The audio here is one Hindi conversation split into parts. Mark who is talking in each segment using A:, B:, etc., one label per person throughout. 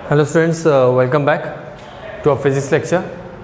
A: Hello students, welcome back to our physics lecture.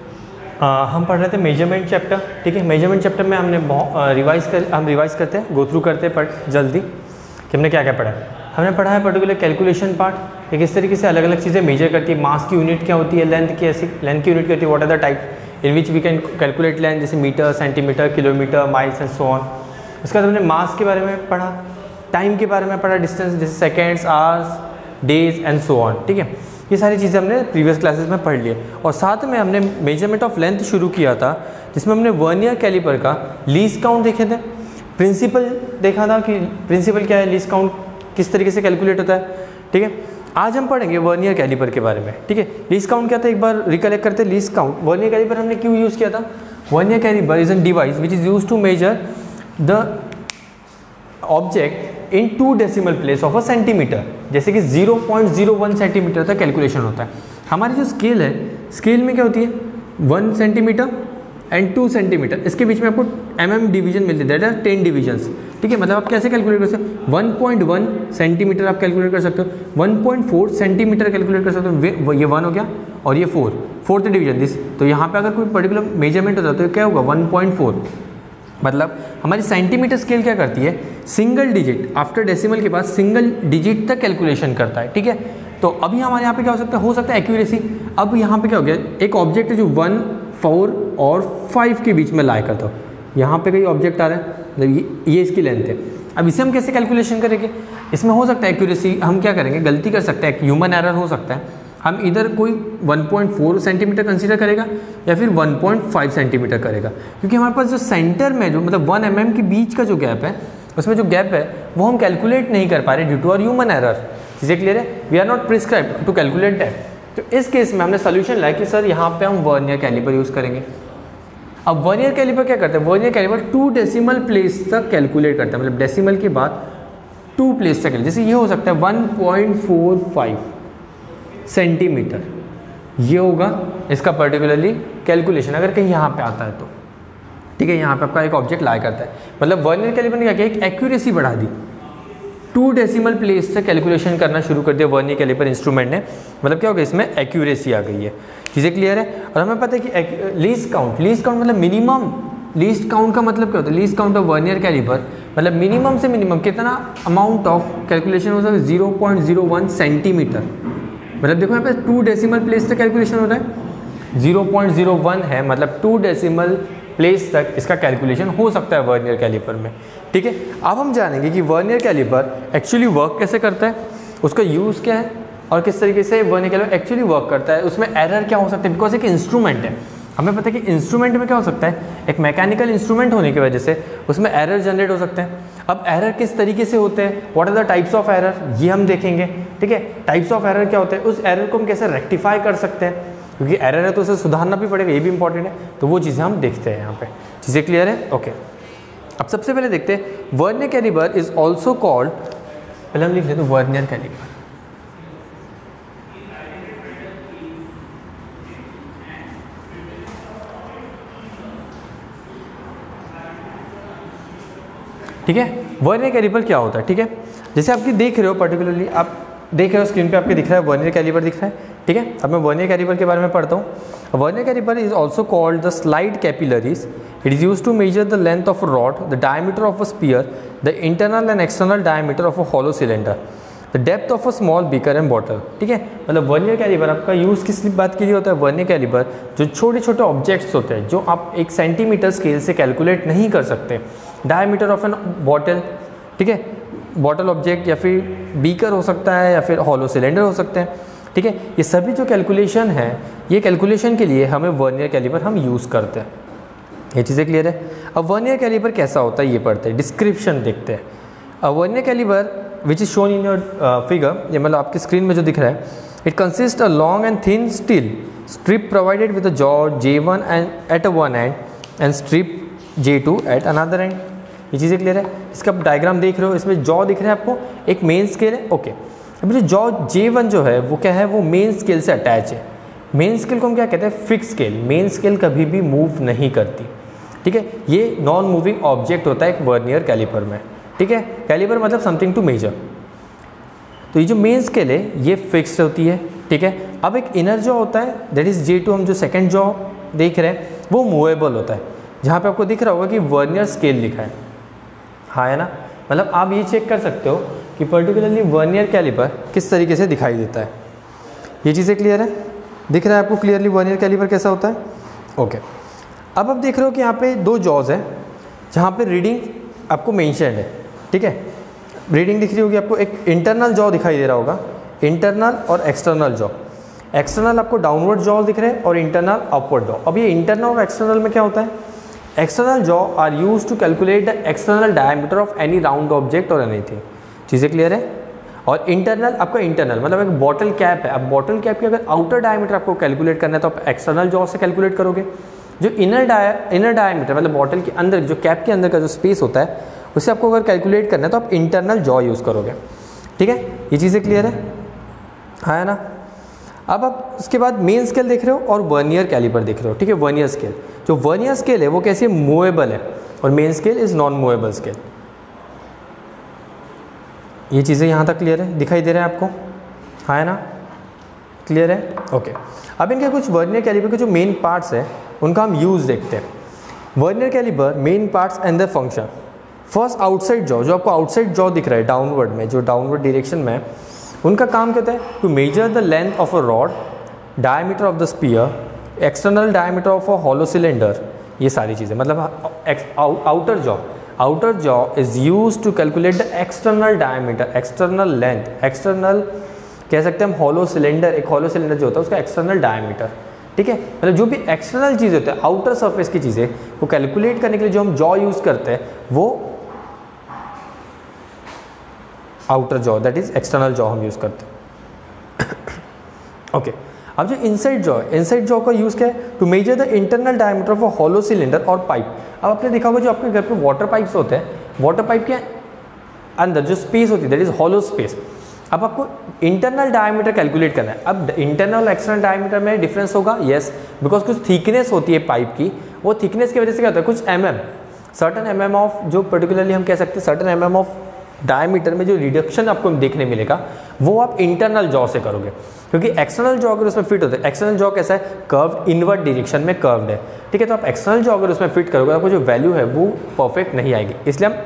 A: हम पढ़ रहे थे मेजरमेंट चैप्टर। ठीक है, मेजरमेंट चैप्टर में हमने रिवाइज करते हैं, गो थ्रू करते हैं बट जल्दी कि हमने क्या क्या पढ़ा है। हमने पढ़ा है पर्टिकुलर कैलकुलेशन पार्ट, किस तरीके से अलग अलग चीज़ें मेजर करती है। मास की यूनिट क्या होती है, लेंथ की यूनिट क्या होती है, what are the type in which we can calculate length, जैसे metre, centimetre, kilometre, miles and so on. उसके बाद हमने मास के बारे में पढ़ा, टाइम के बारे में पढ़ा, डिस्टेंस जैसे seconds, hours, days and so on. ठीक है, ये सारी चीज़ें हमने प्रीवियस क्लासेस में पढ़ ली। और साथ में हमने मेजरमेंट ऑफ लेंथ शुरू किया था, जिसमें हमने वर्नियर कैलिपर का लीस्ट काउंट देखे थे, प्रिंसिपल देखा था कि प्रिंसिपल क्या है, लीस्ट काउंट किस तरीके से कैलकुलेट होता है। ठीक है, आज हम पढ़ेंगे वर्नियर कैलिपर के बारे में। ठीक है, लीस्ट काउंट क्या था, एक बार रिकलेक्ट करते हैं। लीस्ट काउंट, वर्नियर कैलिपर हमने क्यों यूज़ किया था। Vernier caliper is an device which is use to measure the object in 2 decimal place of a centimetre. जैसे कि 0.01 सेंटीमीटर तक कैलकुलेशन होता है। हमारी जो स्केल है, स्केल में क्या होती है 1 सेंटीमीटर एंड 2 सेंटीमीटर, इसके बीच में आपको mm डिवीजन मिलती है, दैट आर 10 डिविजन्स। ठीक है, मतलब आप कैसे कैलकुलेट कर सकते हो, 1.1 सेंटीमीटर आप कैलकुलेट कर सकते हो, 1.4 सेंटीमीटर कैलकुलेट कर सकते हो, ये 1 हो गया और ये 4th डिवीजन दिस। तो यहाँ पे अगर कोई पर्टिकुलर मेजरमेंट होता है तो क्या होगा 1.4। मतलब हमारी सेंटीमीटर स्केल क्या करती है, सिंगल डिजिट आफ्टर डेसिमल के बाद सिंगल डिजिट तक कैलकुलेशन करता है। ठीक है, तो अभी हमारे यहाँ पे क्या हो सकता है एक्यूरेसी। अब यहाँ पे क्या हो गया, एक ऑब्जेक्ट है जो 1, 4 और 5 के बीच में लाई करता हो। यहाँ पे कोई ऑब्जेक्ट आ रहा है, मतलब ये इसकी लेंथ है। अब इसे हम कैसे कैलकुलेशन करेंगे, इसमें हो सकता है एक्यूरेसी, हम क्या करेंगे, गलती कर सकते हैं, ह्यूमन एरर हो सकता है। हम इधर कोई 1.4 सेंटीमीटर कंसीडर करेगा या फिर 1.5 सेंटीमीटर करेगा, क्योंकि हमारे पास जो सेंटर में जो मतलब 1 mm के बीच का जो गैप है, उसमें जो गैप है वो हम कैलकुलेट नहीं कर पा रहे due to our human error. चीज़ें क्लियर है, we are not prescribe to calculate that. तो इस केस में हमने सोल्यूशन लाया कि सर यहाँ पे हम वर्नियर कैलिपर यूज़ करेंगे। अब वर्नियर कैलिपर क्या करता है, वर्नियर कैलिपर 2 डेसिमल प्लेस तक कैलकुलेट करता है, मतलब डेसिमल के बाद 2 प्लेस तक। जैसे ये हो सकता है 1.45 सेंटीमीटर, ये होगा इसका पर्टिकुलरली कैलकुलेशन, अगर कहीं यहाँ पे आता है तो। ठीक है, यहाँ पे आपका एक ऑब्जेक्ट लाई करता है, मतलब वर्नियर कैलिपर ने क्या किया, एक एक्यूरेसी बढ़ा दी, 2 डेसिमल प्लेस से कैलकुलेशन करना शुरू कर दिया वर्नियर कैलिपर इंस्ट्रूमेंट ने। मतलब क्या होगा, इसमें एक्यूरेसी आ गई है। चीज़ें क्लियर है। और हमें पता है कि लीस्ट काउंट मतलब मिनिमम लीस्ट काउंट का मतलब क्या होता है, least count of vernier caliper मतलब मिनिमम से मिनिमम कितना अमाउंट ऑफ कैलकुलेशन हो सकता है, 0.01 सेंटीमीटर। मतलब देखो यहाँ पे 2 डेसिमल प्लेस तक कैलकुलेशन हो रहा है, 0.01 है, मतलब 2 डेसिमल प्लेस तक इसका कैलकुलेशन हो सकता है वर्नियर कैलिपर में। ठीक है, अब हम जानेंगे कि वर्नियर कैलिपर एक्चुअली वर्क कैसे करता है, उसका यूज़ क्या है और किस तरीके से वर्नियर कैलिपर एक्चुअली वर्क करता है, उसमें एरर क्या हो सकता है। बिकॉज एक इंस्ट्रूमेंट है, हमें पता है कि इंस्ट्रूमेंट में क्या हो सकता है, एक मैकेनिकल इंस्ट्रूमेंट होने की वजह से उसमें एरर जनरेट हो सकते हैं। अब एरर किस तरीके से होते हैं, what are the types of error, ये हम देखेंगे। ठीक है, टाइप्स ऑफ एरर क्या होते हैं, उस एरर को हम कैसे रेक्टिफाई कर सकते हैं, क्योंकि एरर है तो उसे सुधारना भी पड़ेगा, ये भी इंपॉर्टेंट है। तो वो चीज़ें हम देखते हैं यहाँ पे। चीज़ें क्लियर है, ओके। अब सबसे पहले देखते हैं vernier caliper is also called, पहले हम लिख लेते हैं वर्नियर कैलिपर। ठीक है, वर्नियर कैलिपर क्या होता है। ठीक है, जैसे आपकी देख रहे हो, पर्टिकुलरली आप देख रहे हो स्क्रीन पे आपके दिख रहा है वर्नियर कैलिपर दिख रहा है। ठीक है, अब मैं वर्नियर कैलिपर के बारे में पढ़ता हूँ। Vernier caliper is also called the slide capillaries. It is use to measure the length of a rod, the diameter of a sphere, the internal and external diameter of a hollow cylinder, the depth of a small beaker and bottle. ठीक है, मतलब वर्नियर कैलिपर आपका यूज़ किस बात के लिए होता है, वर्नियर कैलिपर जो छोटे छोटे ऑब्जेक्ट्स होते हैं जो आप 1 सेंटीमीटर स्केल से कैलकुलेट नहीं कर सकते, डायमीटर ऑफ एन बॉटल, ठीक है, बॉटल ऑब्जेक्ट या फिर बीकर हो सकता है या फिर हॉलो सिलेंडर हो सकते हैं। ठीक है, ये सभी जो कैलकुलेशन है, ये कैलकुलेशन के लिए हमें वर्नियर कैलिपर हम यूज़ करते हैं। ये चीज़ें क्लियर है। अब वर्नियर कैलिपर कैसा होता है ये पढ़ते हैं, डिस्क्रिप्शन देखते हैं। अब vernier caliper which is shown in your figure, ये मतलब आपकी स्क्रीन में जो दिख रहा है, it consist a long and thin steel strip provided with a jaw J1 and at one end and strip J2 at another end. ये चीज़ें क्लियर है। इसका आप डायग्राम देख रहे हो, इसमें जॉ दिख रहा है आपको, एक मेन स्केल है। ओके, अब जो जॉ J1 जो है वो क्या है, वो मेन स्केल से अटैच है। मेन स्केल को हम क्या कहते हैं, फिक्स स्केल। मेन स्केल कभी भी मूव नहीं करती। ठीक है, ये नॉन मूविंग ऑब्जेक्ट होता है एक वर्नियर कैलिपर में। ठीक है, कैलिपर मतलब समथिंग टू मेजर। तो ये जो मेन स्केल है ये फिक्स्ड होती है, ठीक है। अब एक इनर जॉ होता है, दैट इज J2, हम जो सेकंड जॉ देख रहे हैं वो मूवेबल होता है, जहाँ पे आपको दिख रहा होगा कि वर्नियर स्केल लिखा है, हाँ है ना। मतलब आप ये चेक कर सकते हो कि पर्टिकुलरली वर्नियर कैलिपर किस तरीके से दिखाई देता है। ये चीज़ें क्लियर है, दिख रहा है आपको क्लियरली वर्नियर कैलिपर कैसा होता है। ओके, अब आप देख रहे हो कि यहाँ पे दो जॉज है जहाँ पे रीडिंग आपको मेंशन्ड है, ठीक है। रीडिंग दिख रही होगी आपको, एक इंटरनल जॉ दिखाई दे रहा होगा, इंटरनल और एक्सटर्नल जॉ। एक्सटर्नल आपको डाउनवर्ड जॉ दिख रहे हैं और इंटरनल अपवर्ड जॉ। अब ये इंटरनल और एक्सटर्नल में क्या होता है, external jaw are use to calculate the external diameter of any round object और एनीथिंग। चीज़ें क्लियर है। और इंटरनल आपका इंटरनल मतलब एक बॉटल कैप है, अब बॉटल कैप की अगर आउटर डायमीटर आपको कैलकुलेट करना है तो आप एक्सटर्नल जॉ से कैलकुलेट करोगे। जो इनर डायमीटर मतलब बॉटल के अंदर जो कैप के अंदर का जो स्पेस होता है उसे आपको अगर कैलकुलेट करना है तो आप इंटरनल जॉ यूज़ करोगे, ठीक है। ये चीज़ें क्लियर है, हाँ है ना। अब आप उसके बाद मेन स्केल देख रहे हो और वर्नियर कैलिपर देख रहे हो, ठीक है। वर्नियर स्केल, जो वर्नियर स्केल है वो कैसे मूवेबल है और main scale is non movable scale. ये चीज़ें यहाँ तक क्लियर है, दिखाई दे रहा है आपको, हाँ है ना, क्लियर है। ओके, अब इनके कुछ वर्नियर कैलिपर के जो मेन पार्ट्स है उनका हम यूज़ देखते हैं। Vernier caliper main parts and the function. First outside jaw, जो आपको आउटसाइड जॉ दिख रहा है डाउनवर्ड में, जो डाउनवर्ड डायरेक्शन में, उनका काम क्या होता है, to measure the length of a rod, diameter of the sphere, external diameter of a hollow cylinder. ये सारी चीज़ें मतलब outer jaw is use to calculate the external diameter, external length, external कह सकते हैं हम हॉलो सिलेंडर, एक हॉलो सिलेंडर जो होता है उसका एक्सटर्नल डायमीटर, ठीक है। मतलब जो भी एक्सटर्नल चीज़ होता है, आउटर सरफेस की चीज़ें, वो कैलकुलेट करने के लिए जो हम जॉ यूज़ करते हैं वो outer jaw, that is external jaw हम यूज़ करते हैं। ओके, अब जो इनसाइड जॉ है, इनसाइड जॉ का यूज़ क्या है, to measure the internal diameter of a hollow cylinder और पाइप। अब आपने देखा होगा जो आपके घर पे वाटर पाइप्स होते हैं, वाटर पाइप के अंदर जो स्पेस होती है दैट इज हॉलो स्पेस। अब आपको इंटरनल डायमीटर कैलकुलेट करना है। अब इंटरनल और एक्सटर्नल डायमीटर में डिफरेंस होगा, यस, बिकॉज कुछ थिकनेस होती है पाइप की, वो थिकनेस की वजह से क्या होता है, कुछ सर्टन mm ऑफ, जो पर्टिकुलरली हम कह सकते हैं सर्टन mm ऑफ डायमीटर में जो रिडक्शन आपको देखने मिलेगा वो आप इंटरनल जॉ से करोगे, क्योंकि एक्सटर्नल जॉ अगर उसमें फिट होता है, एक्सटर्नल जॉ कैसा है, कर्व्ड, इनवर्ड डायरेक्शन में कर्व्ड है, ठीक है। तो आप एक्सटर्नल जॉ अगर उसमें फिट करोगे आपको जो वैल्यू है वो परफेक्ट नहीं आएगी,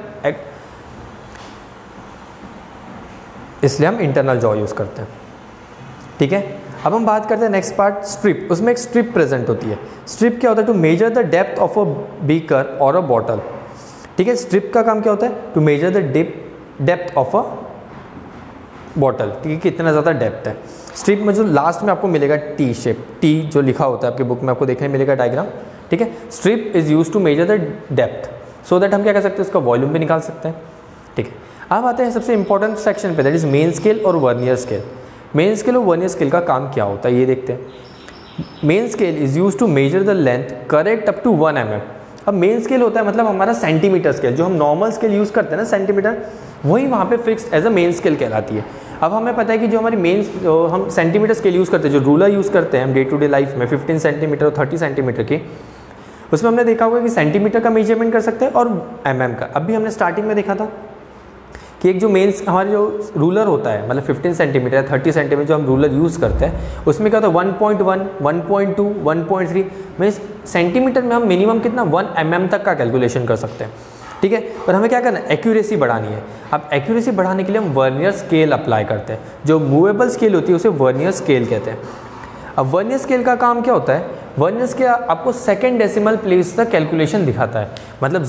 A: इसलिए हम इंटरनल जॉ यूज़ करते हैं, ठीक है। अब हम बात करते हैं नेक्स्ट पार्ट, स्ट्रिप। उसमें एक स्ट्रिप प्रेजेंट होती है। स्ट्रिप क्या होता है, to measure the depth of a beaker और अ बॉटल, ठीक है। स्ट्रिप का काम क्या होता है, to measure the depth of a bottle, ठीक है, कितना ज़्यादा डेप्थ है। स्ट्रिप में जो लास्ट में आपको मिलेगा टी शेप, टी जो लिखा होता है आपके बुक में आपको देखने मिलेगा डायग्राम, ठीक है। Strip is use to measure the depth, so that हम क्या कर सकते हैं, उसका वॉल्यूम भी निकाल सकते हैं, ठीक है। अब आते हैं सबसे इंपॉर्टेंट सेक्शन पे, दैट इज मेन स्केल और वर्नियर स्केल। मेन स्केल और वर्नियर स्केल का काम क्या होता है ये देखते हैं। Main scale is use to measure the length correct up to 1 mm। अब मेन स्केल होता है मतलब हमारा सेंटीमीटर स्केल, जो हम नॉर्मल स्केल यूज़ करते हैं ना सेंटीमीटर, वही वहाँ पे fixed as a main scale कहलाती है। अब हमें पता है कि जो हमारी हम सेंटीमीटर स्केल यूज़ करते हैं, जो रूलर यूज़ करते हैं हम डे टू डे लाइफ में 15 सेंटीमीटर और 30 सेंटीमीटर की, उसमें हमने देखा होगा कि सेंटीमीटर का मेजरमेंट कर सकते हैं और mm का। अभी हमने स्टार्टिंग में देखा था कि एक जो मेन हमारे जो रूलर होता है मतलब 15 सेंटीमीटर 30 सेंटीमीटर जो हम रूलर यूज़ करते हैं, उसमें क्या होता है 1.1, 1.2, 1.3 मीन्स सेंटीमीटर में हम मिनिमम कितना 1 mm तक का कैलकुलेशन कर सकते हैं, ठीक है। पर हमें क्या करना है, एक्यूरेसी बढ़ानी है। अब एक्यूरेसी बढ़ाने के लिए हम वर्नियर स्केल अप्लाई करते हैं। जो मूवेबल स्केल होती है उसे वर्नियर स्केल कहते हैं। अब वर्नियर स्केल का काम क्या होता है, वर्नियर स्केल आपको सेकेंड डेसिमल प्लेस तक कैलकुलेशन दिखाता है, मतलब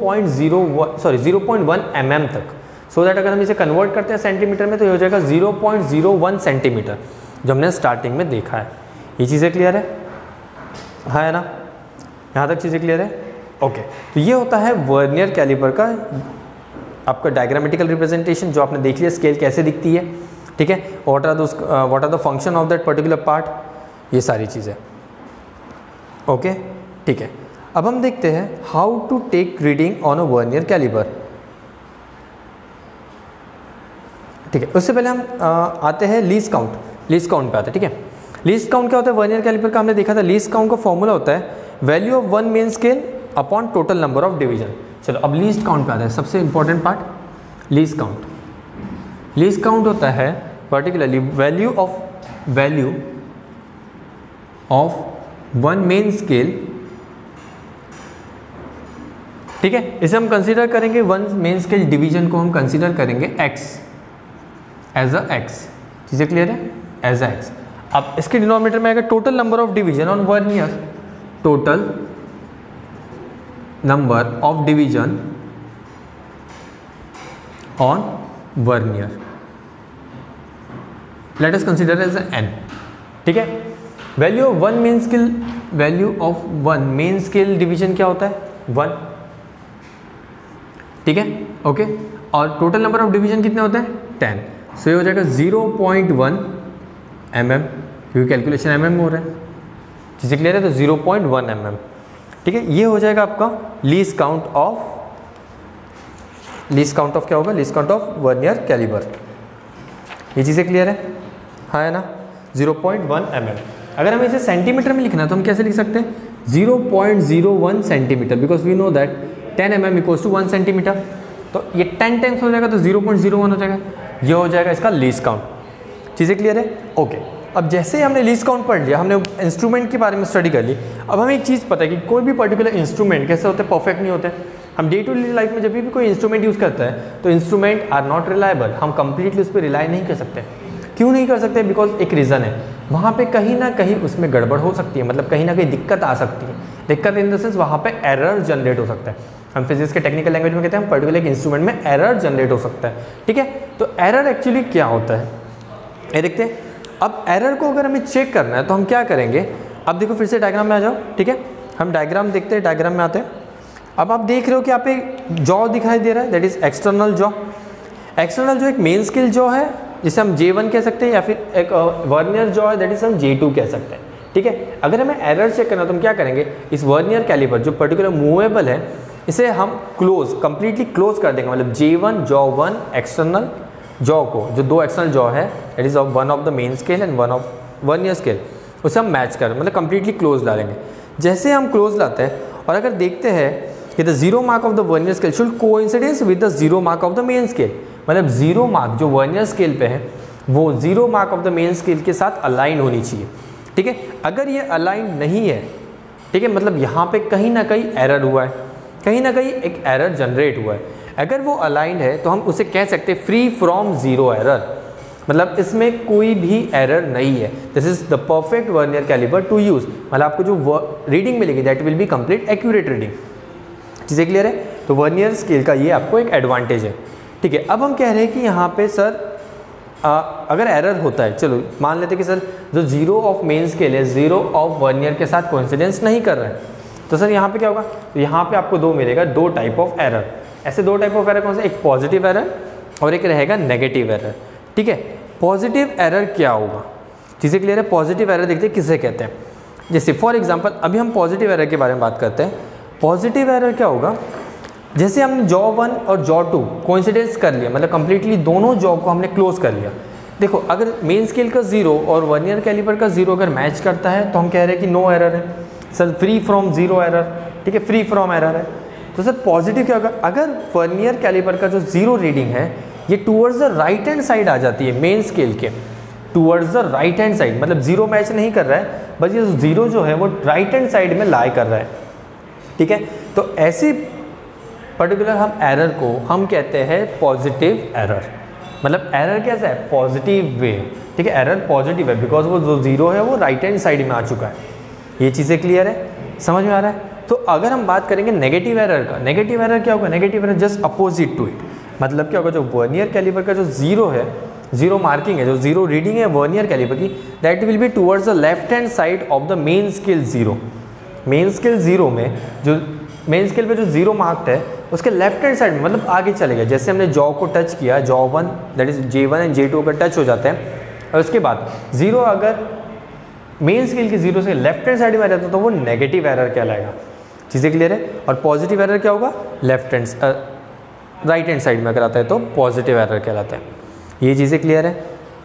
A: 0.1 mm तक। सो दैट अगर हम इसे कन्वर्ट करते हैं सेंटीमीटर में तो ये हो जाएगा 0.01 सेंटीमीटर, जो हमने स्टार्टिंग में देखा है। ये चीज़ें क्लियर है, हाँ है ना, यहाँ तक चीज़ें क्लियर है। ओके, तो ये होता है वर्नियर कैलिपर का आपका डायग्रामेटिकल रिप्रेजेंटेशन, जो आपने देख लिया स्केल कैसे दिखती है, ठीक है। What are the function of that particular part, ये सारी चीज़ें, ओके, ठीक है। अब हम देखते हैं how to take reading on a vernier caliper, ठीक है। उससे पहले हम आते हैं लीस्ट काउंट। लीस्ट काउंट पे आते हैं, ठीक है। लीस्ट काउंट क्या होता है वर्नियर कैलिपर का, हमने देखा था। लीस्ट काउंट का फॉर्मूला होता है value of one main scale upon total number of division. चलो अब लीस्ट काउंट पे आता है, सबसे important part least count. Least count होता है particularly value of value of one main scale, ठीक है, इसे हम कंसीडर करेंगे वन मेन स्केल डिवीजन को हम कंसीडर करेंगे x एज अ x, चीज़ें क्लियर है, एज अ x। अब इसके डिनोमिनेटर में आएगा total number of division on vernier, total number of division on vernier, let us consider as n, ठीक है। Value of one main scale, value of one main scale division क्या होता है, 1, ठीक है, ओके। और टोटल नंबर ऑफ डिवीजन कितने होते हैं, 10। सो ये हो जाएगा 0.1 mm, क्योंकि कैलकुलेशन mm में हो रहा है, चीज़ें क्लियर है, तो 0.1 mm, ठीक है। ये हो जाएगा आपका least count of, least count of क्या होगा, least count of vernier caliber. ये चीज़ें क्लियर है, हाँ है ना, 0.1 mm। अगर हमें इसे सेंटीमीटर में लिखना है तो हम कैसे लिख सकते हैं, 0.01 centimetre, because we know that 10 mm equals to 1 centimetre, तो ये 10 टाइम्स हो जाएगा तो 0.01 हो जाएगा, ये हो जाएगा इसका लीस्ट काउंट। चीज़ें क्लियर है, ओके। अब जैसे ही हमने लीस्ट काउंट पढ़ लिया, हमने इंस्ट्रूमेंट के बारे में स्टडी कर ली, अब हमें एक चीज़ पता है कि कोई भी पर्टिकुलर इंस्ट्रूमेंट कैसे होते हैं, परफेक्ट नहीं होते। हम डे टू डे लाइफ में जब भी कोई इंस्ट्रूमेंट यूज़ करता है तो इंस्ट्रूमेंट आर नॉट रिलायबल, हम कंप्लीटली उस पर रिलाई नहीं कर सकते। क्यों नहीं कर सकते, बिकॉज एक रीज़न है, वहाँ पे कहीं ना कहीं उसमें गड़बड़ हो सकती है, मतलब कहीं ना कहीं दिक्कत आ सकती है। दिक्कत इन द सेंस वहाँ पे एरर जनरेट हो सकता है। हम फिजिक्स के टेक्निकल लैंग्वेज में कहते हैं हम पर्टिकुलर एक इंस्ट्रूमेंट में एरर जनरेट हो सकता है, ठीक है। तो एरर एक्चुअली क्या होता है, ये देखते हैं। अब एरर को अगर हमें चेक करना है तो हम क्या करेंगे, अब देखो फिर से डायग्राम में आ जाओ, ठीक है। हम डायग्राम देखते हैं, डायग्राम में आते हैं। अब आप देख रहे हो कि यहाँ पे जॉ दिखाई दे रहा है, that is external jaw. External जो एक मेन स्केल जॉ है जिसे हम J1 कह सकते हैं, या फिर एक वर्नियर जॉ है दैट इज हम J2 कह सकते हैं, ठीक है। अगर हमें एरर चेक करना है तो हम क्या करेंगे, इस वर्नियर कैलिपर जो पर्टिकुलर मूवेबल है इसे हम क्लोज, कंप्लीटली क्लोज कर देंगे, मतलब J1 जॉ 1 एक्सटर्नल जॉ को, जो दो एक्सटर्नल जॉ है that is of one of the main scale and one of vernier scale, उसे हम मैच कर, मतलब कंप्लीटली क्लोज डालेंगे। जैसे हम क्लोज लाते हैं और अगर देखते हैं कि the zero mark of the vernier scale should coincidence with the zero mark of the main scale, मतलब जीरो मार्क जो वर्नियर स्केल पे है वो zero mark of the main scale के साथ अलाइन होनी चाहिए, ठीक है। अगर ये अलाइन नहीं है, ठीक है, मतलब यहाँ पे कहीं ना कहीं एरर हुआ है, कहीं ना कहीं एक एरर जनरेट हुआ है। अगर वो अलाइंड है तो हम उसे कह सकते हैं फ्री फ्रॉम जीरो एरर, मतलब इसमें कोई भी एरर नहीं है। This is the perfect vernier caliper to use, मतलब आपको जो रीडिंग मिलेगी that will be complete accurate reading. चीज़ें क्लियर है, तो वर्नियर स्केल का ये आपको एक एडवांटेज है, ठीक है। अब हम कह रहे हैं कि यहाँ पे सर अगर एरर होता है, चलो मान लेते कि सर जो जीरो ऑफ मेन स्केल है जीरो ऑफ वर्नियर के साथ कोइंसिडेंस नहीं कर रहा है, तो सर यहाँ पे क्या होगा, तो यहाँ पे आपको दो मिलेगा, दो टाइप ऑफ एरर। ऐसे दो टाइप ऑफ एरर कौन से, एक पॉजिटिव एरर और एक रहेगा नेगेटिव एरर, ठीक है। पॉजिटिव एरर क्या होगा, चीज़ें क्लियर है। पॉजिटिव एरर देखते हैं किसे कहते हैं, जैसे फॉर एग्जांपल अभी हम पॉजिटिव एरर के बारे में बात करते हैं। पॉजिटिव एरर क्या होगा, जैसे हमने जॉ 1 और जॉ 2 कोइंसिडेंस कर लिया, मतलब कंप्लीटली दोनों जॉ को हमने क्लोज कर लिया। देखो अगर मेन स्केल का 0 और वर्नियर कैलिपर का 0 अगर मैच करता है तो हम कह रहे हैं कि नो एरर है sir, free from zero error, ठीक है, फ्री फ्रॉम एरर है। तो सर पॉजिटिव क्या होगा, अगर वर्नियर कैलिपर का जो 0 रीडिंग है ये towards the right hand side आ जाती है, मेन स्केल के towards the right hand side, मतलब 0 मैच नहीं कर रहा है, बस ये 0 जो है वो राइट हैंड साइड में लाई कर रहा है, ठीक है। तो ऐसी पर्टिकुलर हम एरर को हम कहते हैं पॉजिटिव एरर, मतलब एरर कैसा है, पॉजिटिव वे, ठीक है। एरर पॉजिटिव है बिकॉज वो जो 0 है वो राइट हैंड साइड में आ चुका है। ये चीज़ें क्लियर है, समझ में आ रहा है। तो अगर हम बात करेंगे नेगेटिव एरर का, नेगेटिव एरर क्या होगा, negative error just opposite to it, मतलब क्या होगा, जो वर्नियर कैलिपर का जो 0 है, 0 मार्किंग है, जो 0 रीडिंग है वर्नियर कैलिपर की, that will be towards the left hand side of the main scale 0। Main scale 0 में जो मेन स्केल पे जो 0 मार्क्ड है उसके लेफ्ट हैंड साइड में, मतलब आगे चलेगा। जैसे हमने जॉ को टच किया, jaw 1 that is J1 and J2 अगर टच हो जाते हैं और उसके बाद 0 अगर मेन स्केल के 0 से लेफ्ट हैंड साइड में आ जाता है तो वो नेगेटिव एरर कहलाएगा। चीज़ें क्लियर है। और पॉजिटिव एरर क्या होगा, left hand right hand side में अगर आता है तो पॉजिटिव एरर कहलाता है। ये चीज़ें क्लियर है,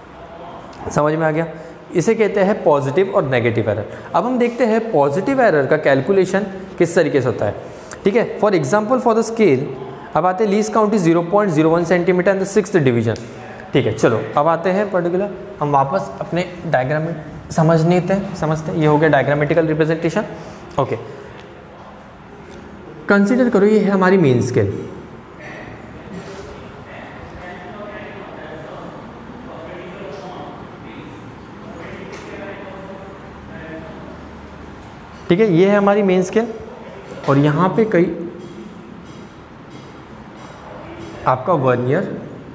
A: समझ में आ गया। इसे कहते हैं पॉजिटिव और नेगेटिव एरर। अब हम देखते हैं पॉजिटिव एरर का कैलकुलेशन किस तरीके से होता है, ठीक है। For example for the scale, अब आते हैं least count is 0.01 centimetre and the 6th division, ठीक है। चलो अब आते हैं पर्टिकुलर, हम वापस अपने डायग्राम में समझते ये हो गया डायग्रामेटिकल रिप्रेजेंटेशन। ओके, कंसीडर करो ये है हमारी मेन स्केल। ठीक है, ये है हमारी मेन स्केल और यहाँ पे कई आपका वर्नियर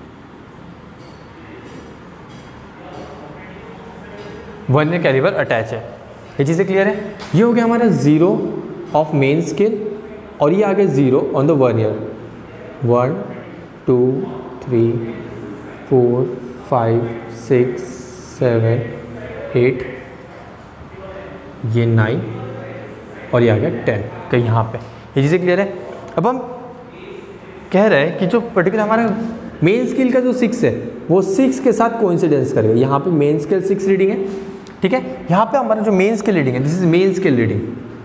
A: कैलिपर अटैच है। ये चीज़ें क्लियर है। ये हो गया हमारा 0 ऑफ मेन स्केल और ये आ गया 0 ऑन द वर्नियर। 1 2 3 4 5 6 7 8, ये 9 और ये आ गया 10 कहीं यहाँ पे। ये चीज़ें क्लियर है। अब हम कह रहे हैं कि जो पर्टिकुलर हमारा मेन स्केल का जो 6 है वो 6 के साथ कोइंसिडेंस करेगा। यहाँ पे मेन स्केल 6 रीडिंग है, ठीक है। यहाँ पे हमारा जो मेन स्केल रीडिंग है, this is main scale reading,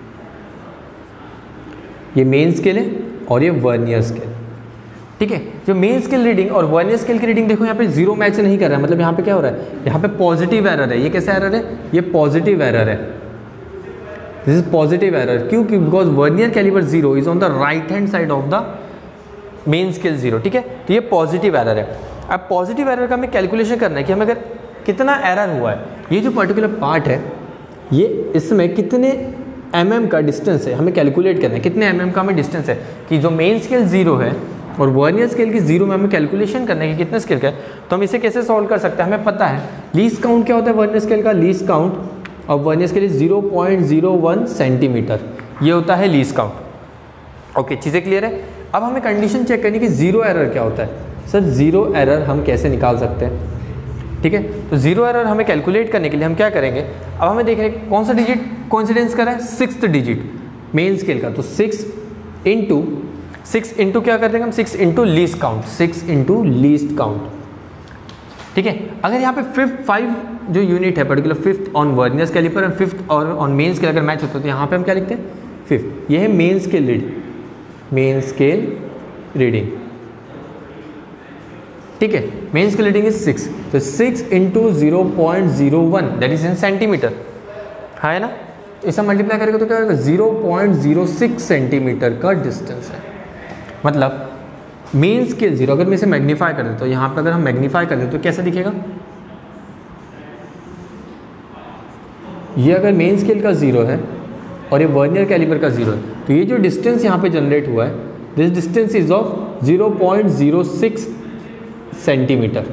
A: ये मेन स्केल है और ये वर्नियर स्केल, ठीक है। जो मेन स्केल रीडिंग और वर्नियर स्केल की रीडिंग देखो यहाँ पे 0 मैच नहीं कर रहा है, मतलब यहाँ पे क्या हो रहा है, यहाँ पे पॉजिटिव एरर है। ये कैसा एरर है, ये पॉजिटिव एरर है, दिस इज पॉजिटिव एरर। क्यों? Because vernier caliper 0 is on the right hand side of the main scale 0, ठीक है। तो ये पॉजिटिव एरर है। अब पॉजिटिव एरर का हमें कैलकुलेशन करना है कि हमें अगर कितना एरर हुआ है, ये जो पर्टिकुलर पार्ट है ये इसमें कितने mm का डिस्टेंस है हमें कैलकुलेट करना है, कितने mm का हमें डिस्टेंस है कि जो मेन स्केल 0 है और वर्नियर स्केल की 0 में हमें कैलकुलेशन करना है कि कितने स्केल का है। तो हम इसे कैसे सॉल्व कर सकते हैं, हमें पता है लीस्ट काउंट क्या होता है वर्नियर स्केल का, लीस्ट काउंट और वर्नियर स्केल 0.01 सेंटीमीटर, ये होता है लीस्ट काउंट। ओके, चीज़ें क्लियर है। अब हमें कंडीशन चेक करनी कि 0 एरर क्या होता है। सर 0 एरर हम कैसे निकाल सकते हैं, ठीक है। तो 0 एरर हमें कैलकुलेट करने के लिए हम क्या करेंगे, अब हमें देख रहे हैं कौन सा डिजिट कोइंसिडेंस कर रहा है, 6th डिजिट मेन स्केल का। तो 6 इंटू क्या कर देंगे हम, 6 into least count, 6 into least count, ठीक है। अगर यहाँ पे 5 जो यूनिट है particular 5th on vernier caliper और 5th और ऑन मेन स्केल अगर मैच होता है तो यहाँ पे हम क्या लिखते हैं 5th। ये है main scale reading, main scale reading, ठीक है। मेन स्केल रीडिंग इज 6, तो 6 into 0.01 that is in centimetre, है ना। इसे मल्टीप्लाई करेगा तो क्या होगा, 0.06 सेंटीमीटर का डिस्टेंस है। मतलब मेन स्केल 0, अगर मैं इसे मैग्नीफाई कर देता तो यहाँ पे अगर हम मैग्नीफाई कर दें तो कैसा दिखेगा, ये अगर मेन स्केल का 0 है और ये वर्नियर कैलिपर का 0 है तो ये जो डिस्टेंस यहाँ पे जनरेट हुआ है, this distance is of 0.06 centimetre,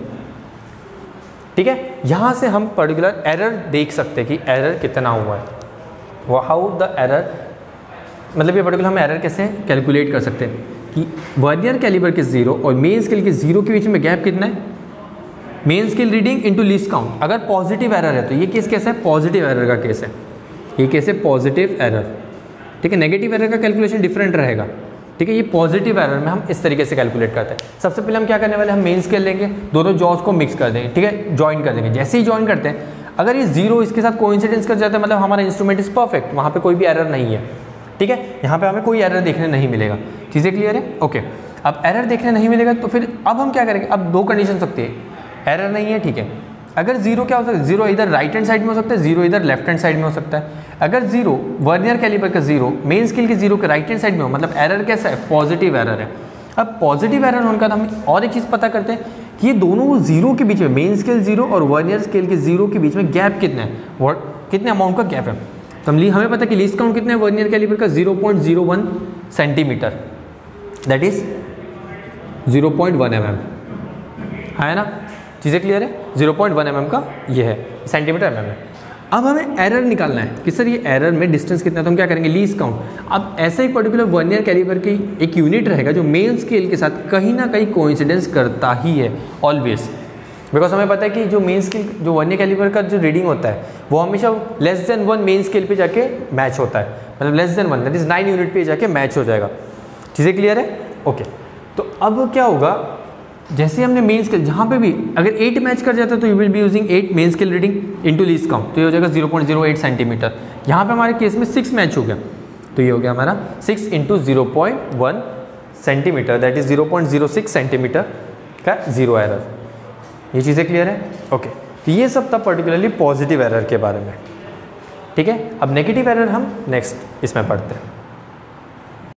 A: ठीक है। यहाँ से हम पर्टिकुलर एरर देख सकते हैं कि एरर कितना हुआ है, वो हाउ द एरर, मतलब ये पर्टिकुलर हम एरर कैसे कैलकुलेट कर सकते हैं कि वर्नियर कैलिपर के 0 और मेन स्केल के 0 के बीच में गैप कितना है, main scale reading into least count. अगर पॉजिटिव एरर है तो ये केस कैसा है, पॉजिटिव एरर का केस है, ये केस है पॉजिटिव एरर, ठीक है। नेगेटिव एरर का कैलकुलेशन डिफरेंट रहेगा, ठीक है। ये पॉजिटिव एरर में हम इस तरीके से कैलकुलेट करते हैं। सबसे पहले हम क्या करने वाले हैं, हम मेन स्केल लेंगे, दोनों जॉस को मिक्स कर देंगे, ठीक है, ज्वाइन कर देंगे। जैसे ही ज्वाइन करते हैं अगर ये 0 इसके साथ कोइंसिडेंस कर जाता है मतलब हमारा इंस्ट्रूमेंट इज परफेक्ट, वहाँ पे कोई भी एरर नहीं है, ठीक है। यहाँ पे हमें कोई एरर देखने नहीं मिलेगा, चीज़ें क्लियर है। ओके, अब एरर देखने नहीं मिलेगा तो फिर अब हम क्या करेंगे, अब 2 कंडीशन सकती है, एरर नहीं है, ठीक है। अगर 0 क्या हो सकता है, 0 इधर राइट हैंड साइड में हो सकता है, 0 इधर लेफ्ट हैंड साइड में हो सकता है। अगर 0 वर्नियर कैलिपर का 0 मेन स्केल के 0 के राइट हैंड साइड में हो मतलब एरर कैसा है, पॉजिटिव एरर है। अब पॉजिटिव एरर होने का हम और एक चीज़ पता करते हैं कि ये दोनों 0 के बीच में, मेन स्केल 0 और वर्नियर स्केल के 0 के बीच में गैप कितना है, कितने अमाउंट का गैप है। तो हमें पता है कि लीस्ट काउंट कितना है वर्नियर कैलिपर का, 0.01 सेंटीमीटर, दैट इज 0.1 mm, है ना। चीज़ें क्लियर है, 0.1 mm का ये है, सेंटीमीटर mm है। अब हमें एरर निकालना है कि सर ये एरर में डिस्टेंस कितना है, तो हम क्या करेंगे, लीस्ट काउंट। अब ऐसा ही पर्टिकुलर वर्नियर कैलिपर की एक यूनिट रहेगा जो मेन स्केल के साथ कहीं ना कहीं कोइंसिडेंस करता ही है ऑलवेज, बिकॉज हमें पता है कि जो मेन स्केल जो वर्नियर कैलिपर का जो रीडिंग होता है वो हमेशा लेस देन 1 मेन स्केल पे जाके मैच होता है, मतलब less than 1 that is 9 unit पे जाके मैच हो जाएगा। चीज़ें क्लियर है। ओके, तो अब क्या होगा, जैसे हमने मेन स्केल जहाँ पे भी अगर 8 मैच कर जाता है तो you will be using 8 main scale reading into least count, तो ये हो जाएगा 0.08 सेंटीमीटर। यहाँ पे हमारे केस में 6 मैच हो गया तो ये हो गया हमारा 6 into 0.1 centimetre that is 0.06 centimetre का 0 एरर। ये चीज़ें क्लियर है। ओके, तो ये सब था पर्टिकुलरली पॉजिटिव एरर के बारे में। ठीक है, अब नेगेटिव एरर हम नेक्स्ट इसमें पढ़ते हैं।